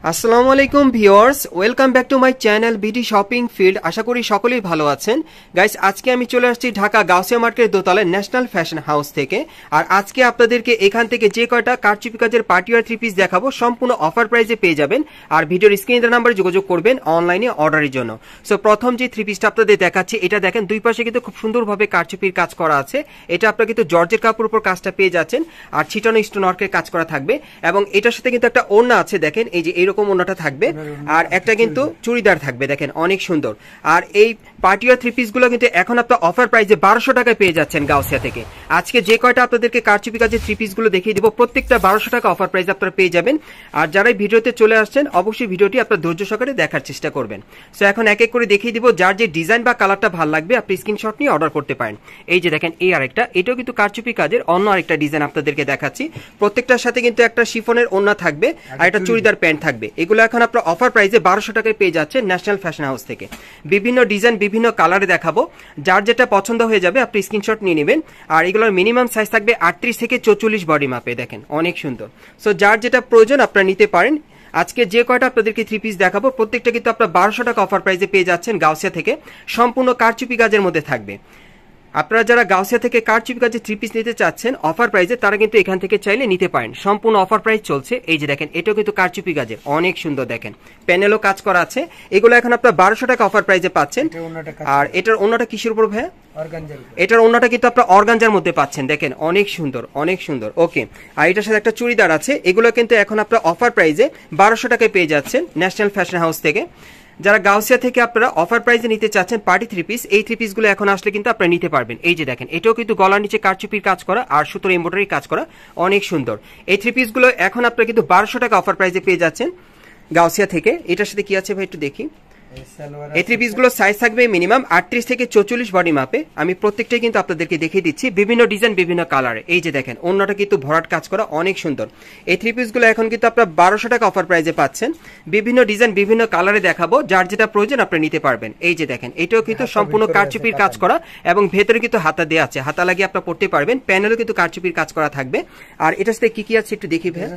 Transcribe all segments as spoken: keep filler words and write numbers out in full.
আসসালামু আলাইকুম viewers, welcome back to my channel BD shopping field. আশা করি সকলেই ভালো আছেন। গাইস, আজকে আমি চলে আসছি ঢাকা গাউসিয়া মার্কেট দোতলায় ন্যাশনাল ফ্যাশন হাউস থেকে। আর আজকে আপনাদেরকে এখান থেকে যে কয়টা কারচুপি কাজের পার্টিওয়ার থ্রি পিস দেখাবো সম্পূর্ণ অফার প্রাইসে পেয়ে যাবেন। আর ভিডিওর স্ক্রিনে দেওয়া নাম্বারে যোগাযোগ করবেন অনলাইনে অর্ডারের জন্য। সো প্রথম যে থ্রি পিসটা আপনাদের দেখাচ্ছি, এটা দেখেন দুই পাশে কিন্তু খুব সুন্দরভাবে কারচুপির কাজ করা আছে। এটা আপনারা কিন্তু জর্জের কাপড়ের উপর কাজটা পেয়ে যাচ্ছেন, আর ছিটানো স্টোন ওয়ার্কের কাজ করা থাকবে। এবং এটার সাথে কিন্তু একটা ওড়না আছে, দেখেন এই যে এইরকম ওড়নাটা থাকবে, আর একটা কিন্তু চুড়িদার থাকবে, দেখেন অনেক সুন্দর। আর এই পার্টিওয়ার থ্রি পিস গুলো কিন্তু এখন আপনার অফার প্রাইসে বারোশো টাকায় পেয়ে যাচ্ছেন গাউসিয়া থেকে। আজকে যে কয়টা আপনাদেরকে কারচুপি কাজের থ্রি পিস গুলো দেখিয়ে দিব, প্রত্যেকটা বারোশো টাকা অফার প্রাইস আপনারা পেয়ে যাবেন। আর যারা ভিডিওতে চলে আসছেন অবশ্যই ভিডিওটি আপনার ধৈর্য সহকারে দেখার চেষ্টা করবেন। সো এখন এক এক করে দেখিয়ে দিব, যার যে ডিজাইন বা কালারটা ভালো লাগবে আপনি স্ক্রিনশট নিয়ে অর্ডার করতে পারেন। এই যে দেখেন এই আরেকটা, এটাও কিন্তু কারচুপি কাজের অন্য আরেকটা ডিজাইন আপনাদেরকে দেখাচ্ছি। প্রত্যেকটার সাথে কিন্তু একটা শিফনের ওড়না থাকবে আর একটা চুড়িদার প্যান্ট থাকবে। এগুলো এখন আপনার অফার প্রাইসে বারোশো টাকায় পেয়ে যাচ্ছে ন্যাশনাল ফ্যাশন হাউস থেকে। বিভিন্ন ডিজাইন বিভিন্ন কালারে দেখাবো, যার যেটা পছন্দ হয়ে যাবে আপনি স্ক্রিনশট নিয়ে নেবেন। আর এগুলোর মিনিমাম সাইজ থাকবে আটত্রিশ থেকে চৌচল্লিশ বডি মাপে, দেখেন অনেক সুন্দর। সো যার যেটা প্রয়োজন আপনারা নিতে পারেন। আজকে যে কয়টা আপনাদেরকে থ্রি পিস দেখাবো প্রত্যেকটা কিন্তু আপনার বারোশো টাকা অফার প্রাইসে পেয়ে যাচ্ছেন গাউসিয়া থেকে। সম্পূর্ণ কারচুপি কাজের মধ্যে থাকবে। আপনারা যারা গাউসিয়া থেকে কারচুপি কাজে থ্রি পিস নিতে চাচ্ছেন অফার প্রাইসে, তারা কিন্তু এখান থেকে চাইলে নিতে পারেন। সম্পূর্ণ অফার প্রাইস চলছে। এই যে দেখেন এটাও কিন্তু কারচুপি কাজের অনেক সুন্দর, দেখেন প্যানেলও কাজ করা আছে। এগুলো এখন আপনার বারোশো টাকা অফার প্রাইসে পাচ্ছেন। আর এটার অন্যটা কিসের উপর ভাই? এটার অন্যটা কিন্তু আপনার অর্গানজার মধ্যে পাচ্ছেন, দেখেন অনেক সুন্দর অনেক সুন্দর। ওকে, আর এটার সাথে একটা চুড়িদার আছে। এগুলো কিন্তু এখন আপনার অফার প্রাইসে বারোশো টাকায় পেয়ে যাচ্ছেন ন্যাশনাল ফ্যাশন হাউস থেকে। যারা গাউসিয়া থেকে আপনারা অফার প্রাইসে নিতে চাচ্ছেন পার্টি থ্রি পিস, এই থ্রি পিস গুলো এখন আসলে কিন্তু আপনারা নিতে পারবেন। এই যে দেখেন এটাও কিন্তু গলার নিচে কারচুপির কাজ করা আর সুতোর এমব্রয়ডারি কাজ করা, অনেক সুন্দর। এই থ্রি পিস গুলো এখন আপনারা কিন্তু বারোশো টাকা অফার প্রাইসে পেয়ে যাচ্ছেন গাউসিয়া থেকে। এটার সাথে কি আছে ভাই একটু দেখি। এই থ্রি পিস গুলো সাইজ থাকবে মিনিমাম আটত্রিশ থেকে চৌচল্লিশ বডি মাপে। আমি প্রত্যেকটাই কিন্তু আপনাদেরকে দেখিয়ে দিচ্ছি, বিভিন্ন ডিজাইন বিভিন্ন কালারে। এই যে দেখেন অন্যটা কিন্তু ভরাট কাজ করা, অনেক সুন্দর। এই থ্রি পিস গুলো এখন কিন্তু আপনার বারোশো টাকা অফার প্রাইসে পাচ্ছেন। বিভিন্ন ডিজাইন বিভিন্ন কালারে দেখাবো, যার যেটা প্রয়োজন আপনি নিতে পারবেন। এই যে দেখেন এটাও কিন্তু সম্পূর্ণ কারচুপির কাজ করা এবং ভেতরে কিন্তু হাতা দেওয়া আছে, হাতা লাগিয়ে আপনারা পড়তে পারবেন। প্যানেলও কিন্তু কারচুপির কাজ করা থাকবে। আর এটার সাথে কি কি আছে একটু দেখি ভাই।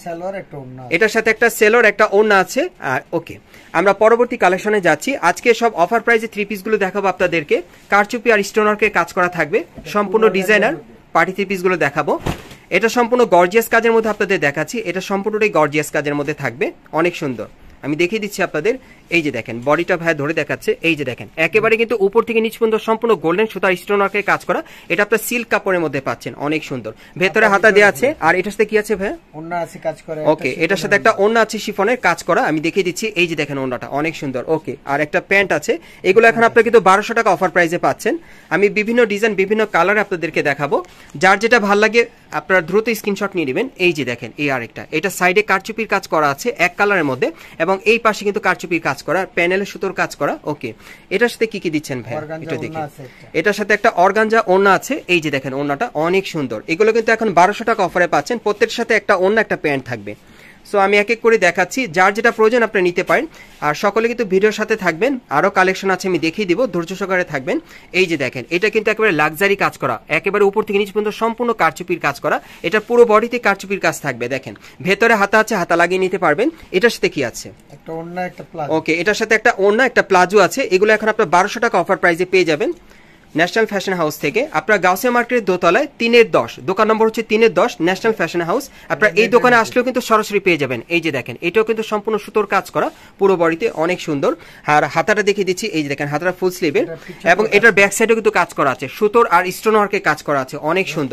এটার সাথে একটা সেলর একটা ওড়না আছে। আর ওকে, আমরা পরবর্তী কালেকশনে যাচ্ছি। আজকে সব অফার প্রাইসে থ্রি পিস গুলো দেখাবো আপনাদেরকে। কারচুপি আর স্টোনওয়ার্কের কাজ করা থাকবে, সম্পূর্ণ ডিজাইনার পার্টি থ্রি পিস গুলো দেখাবো। এটা সম্পূর্ণ গর্জিয়াস কাজের মধ্যে আপনাদের দেখাচ্ছি। এটা সম্পূর্ণটাই গর্জিয়াস কাজের মধ্যে থাকবে, অনেক সুন্দর। আমি দেখিয়ে দিচ্ছি আপনাদের। এই যে দেখেন বডিটা ভাই ধরে দেখাচ্ছে। এই যে দেখেন একেবারে কিন্তু উপর থেকে নিচ পর্যন্ত সম্পূর্ণ গোল্ডেন সুতার স্টোন ওয়ার্কের কাজ করা। এটা আপনার সিল্ক কাপড়ের মধ্যে পাচ্ছেন, অনেক সুন্দর। ভেতরে হাতা দেওয়া আছে। আর এটার সাথে কি আছে ভাই? ওড়না আছে কাজ করা। ওকে, এটার সাথে একটা ওড়না আছে শিফনের কাজ করা, আমি দেখিয়ে দিচ্ছি। এই যে দেখেন ওড়নাটা অনেক সুন্দর। ওকে, আর একটা প্যান্ট আছে। এগুলো এখন আপনারা কিন্তু বারোশো টাকা অফার প্রাইসে পাচ্ছেন। আমি বিভিন্ন ডিজাইন বিভিন্ন কালারে আপনাদেরকে দেখাবো, যার যেটা ভালো লাগে আপনারা দ্রুত স্ক্রিনশট নিয়ে নেবেন। এই যে দেখেন এই আরেকটা, এটা সাইডে কারচুপির কাজ করা আছে এক কালারের মধ্যে, এবং এই পাশে কিন্তু কারচুপির কাজ করা, প্যানেলে সুতোর কাজ করা। ওকে, এটার সাথে কি কি দিচ্ছেন ভাই এটা দেখি। এটার সাথে একটা অর্গানজা ওড়না আছে। এই যে দেখেন ওড়নাটা অনেক সুন্দর। এগুলো কিন্তু এখন বারোশো টাকা অফারে পাচ্ছেন। প্রত্যেকটার সাথে একটা ওড়না একটা প্যান্ট থাকবে। সো আমি এক এক করে দেখাচ্ছি, যার যেটা প্রয়োজন আপনি নিতে পারেন। আর সকলে কিন্তু ভিডিওর সাথে থাকবেন, আরো কালেকশন আছে আমি দেখিয়ে দিব, ধৈর্য সহকারে থাকবেন। এই যে দেখেন এটা কিন্তু একেবারে লাক্সারি কাজ করা, একেবারে উপর থেকে নিচ পর্যন্ত সম্পূর্ণ কারচুপির কাজ করা। এটা পুরো বডিতে কারচুপির কাজ থাকবে, দেখেন ভেতরে হাতা আছে, হাতা লাগিয়ে নিতে পারবেন। এটার সাথে কি আছে? একটা ওড়না একটা প্লাজো। ওকে, এটার সাথে একটা ওড়না একটা প্লাজো আছে। এগুলো এখন আপনার বারোশো টাকা অফার প্রাইসে পেয়ে যাবেন ন্যাশনাল ফ্যাশন হাউস থেকে। আপনারা গাউসিয়া মার্কেটের দোতলায় তিনের দশ, দোকান নম্বর হচ্ছে তিনের দশ ন্যাশনাল ফ্যাশন হাউস। আপনারা এই দোকানে আসলেও কিন্তু সরাসরি পেয়ে যাবেন। এই যে দেখেন এটাও কিন্তু সম্পূর্ণ সুতোর কাজ করা, পুরো বডিতে অনেক সুন্দর। আর হাতাটা দেখিয়ে দিচ্ছি। এই যে দেখেন হাতাটা ফুল স্লিভের, এবং এটার ব্যাক সাইডেও কিন্তু কাজ করা আছে, সুতোর আর স্টোন ওয়ার্কের কাজ করা আছে, অনেক সুন্দর।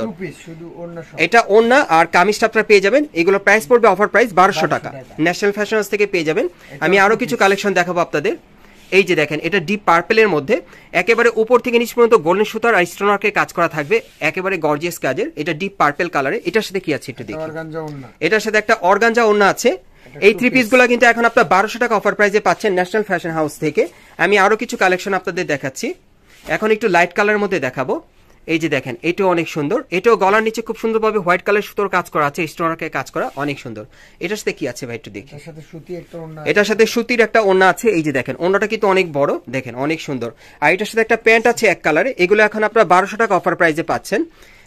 এটা ওড়না আর কামিজটা আপনারা পেয়ে যাবেন। এগুলো প্রাইস পড়বে অফার প্রাইস বারোশো টাকা ন্যাশনাল ফ্যাশন হাউস থেকে পেয়ে যাবেন। আমি আরো কিছু কালেকশন দেখাবো আপনাদের। এই যে দেখেন এটা ডিপ পার্পেলের মধ্যে, একেবারে উপর থেকে নিচ পর্যন্ত গোল্ডেন সুতার আর স্টোন ওয়ার্কের কাজ করা থাকবে, একেবারে গর্জিয়াস কাজের। এটা ডিপ পার্পেল কালারে। এটার সাথে কি আছে একটু দেখি। এটার সাথে একটা অর্গানজা ওড়না আছে। এই থ্রি পিস গুলো কিন্তু এখন আপনার বারোশো টাকা অফার প্রাইসে পাচ্ছেন ন্যাশনাল ফ্যাশন হাউস থেকে। আমি আরো কিছু কালেকশন আপনাদের দেখাচ্ছি। এখন একটু লাইট কালারের মধ্যে দেখাবো। এই যে দেখেন এটাও অনেক সুন্দর। এটাও গলার নিচে খুব সুন্দরভাবে হোয়াইট কালার সুতোর কাজ করা আছে, স্টোন ওয়ার্কের কাজ করা, অনেক সুন্দর। এটার সাথে কি আছে ভাই একটু দেখি। এটার সাথে সুতির একটা ওড়না আছে। এই যে দেখেন ওড়নাটা কিন্তু অনেক বড়, দেখেন অনেক সুন্দর। আর এটার সাথে একটা প্যান্ট আছে এক কালারে। এগুলো এখন আপনারা বারোশো টাকা অফার প্রাইসে পাচ্ছেন।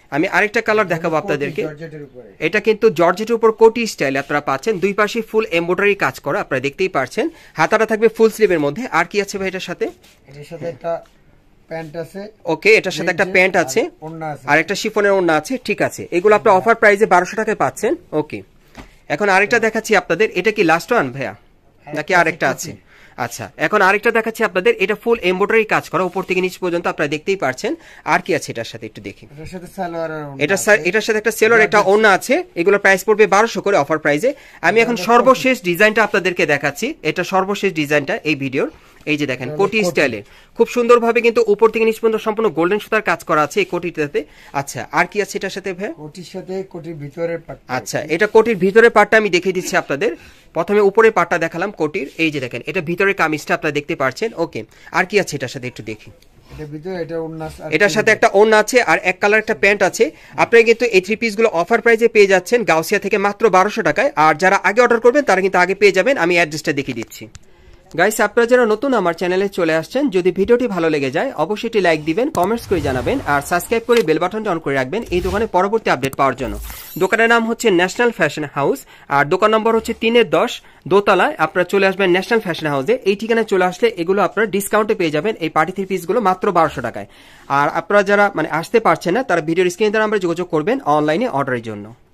আমি আরেকটা কালার দেখাবো আপনাদেরকে, এটা কিন্তু জর্জেটের উপর কোটি স্টাইল আপনারা পাচ্ছেন, দুই পাশে ফুল এমব্রয়ডারি কাজ করা, আপনারা দেখতেই পাচ্ছেন। হাতাটা থাকবে ফুল স্লিভের মধ্যে। আর কি আছে ভাই এটার সাথে? এটার সাথে একটা প্যান্ট আছে। ওকে, এটার সাথে একটা প্যান্ট আছে আর একটা শিফনের ওড়না আছে। ঠিক আছে, এগুলো আপনারা অফার প্রাইসে বারোশো টাকায় পাচ্ছেন। ওকে, এখন আরেকটা দেখাচ্ছি আপনাদের। এটা কি লাস্ট ওয়ান ভাইয়া নাকি আরেকটা আছে? আচ্ছা, এখন আরেকটা দেখাচ্ছি আপনাদের। এটা ফুল এমব্রয়ডারি কাজ করা, উপর থেকে নিচ পর্যন্ত আপনারা দেখতেই পাচ্ছেন। আর কি আছে এটার সাথে একটু দেখি। এটা এটার সাথে একটা সেলোয়ার একটা ওড়না আছে। এগুলোর প্রাইস পড়বে বারোশো করে অফার প্রাইসে। আমি এখন সর্বশেষ ডিজাইনটা আপনাদেরকে দেখাচ্ছি। এটা সর্বশেষ ডিজাইনটা এই ভিডিওর। এই যে দেখেন কোটি স্টাইলে খুব সুন্দরভাবে কিন্তু উপর থেকে নিচ পর্যন্ত সম্পূর্ণ গোল্ডেন সুতার কাজ করা আছে এই কোটিটাতে। আচ্ছা, আর কি আছে এটার সাথে ভাই? কোটির সাথে কোটির ভিতরের পার্ট। আচ্ছা, এটা কোটির ভিতরের পার্টটা আমি দেখিয়ে দিচ্ছি আপনাদের। প্রথমে উপরের পার্টটা দেখালাম কোটির। এই যে দেখেন এটা ভিতরের কামিজটা আপনারা দেখতে পাচ্ছেন। ওকে, আর কি আছে এটার সাথে একটু দেখি। এটার সাথে একটা ওড়না আছে আর এক কালার একটা প্যান্ট আছে। আপনারা কিন্তু এই থ্রি পিস গুলো অফার প্রাইসে পেয়ে যাচ্ছেন গাউসিয়া থেকে মাত্র বারোশো টাকায়। আর যারা আগে অর্ডার করবেন তারা কিন্তু আগে পেয়ে যাবেন। আমি অ্যাড্রেসটা দেখিয়ে দিচ্ছি। গাইস, আপনারা যারা নতুন আমার চ্যানেলে চলে আসছেন, যদি ভিডিওটি ভালো লেগে যায় অবশ্যই একটি লাইক দিবেন, কমেন্টস করে জানাবেন আর সাবস্ক্রাইব করে বেল বাটনটা অন করে রাখবেন এই দোকানে পরবর্তী আপডেট পাওয়ার জন্য। দোকানের নাম হচ্ছে ন্যাশনাল ফ্যাশন হাউস আর দোকান নম্বর হচ্ছে তিনের দশ দোতলায়। আপনারা চলে আসবেন ন্যাশনাল ফ্যাশন হাউসে। এই ঠিকানায় চলে আসলে এগুলো আপনারা ডিসকাউন্টে পেয়ে যাবেন এই পার্টি থ্রি পিসগুলো মাত্র বারোশো টাকায়। আর আপনারা যারা মানে আসতে পারছেন না তারা ভিডিওর স্ক্রিনে দ্বারা আমরা যোগাযোগ করবেন অনলাইনে অর্ডারের জন্য।